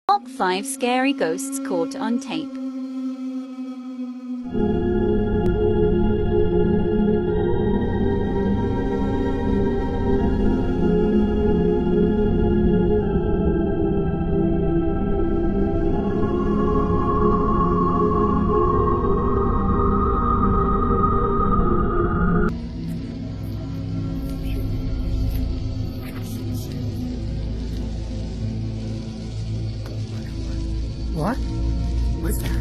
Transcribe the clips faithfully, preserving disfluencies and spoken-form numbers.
Top five scary ghosts caught on tape. What? What's that?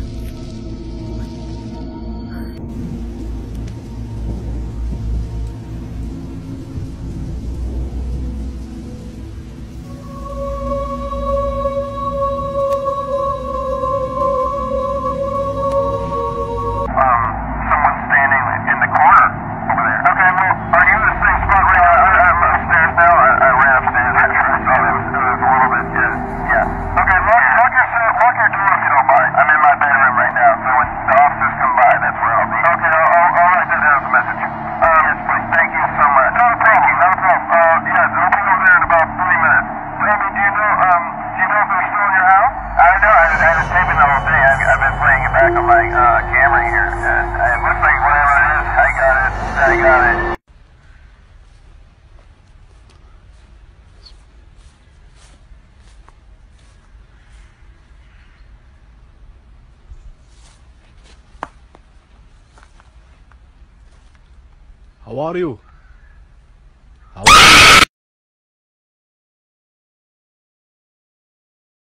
Back on my uh, camera here, and it looks like whatever it is, I got it, I got it. How are you?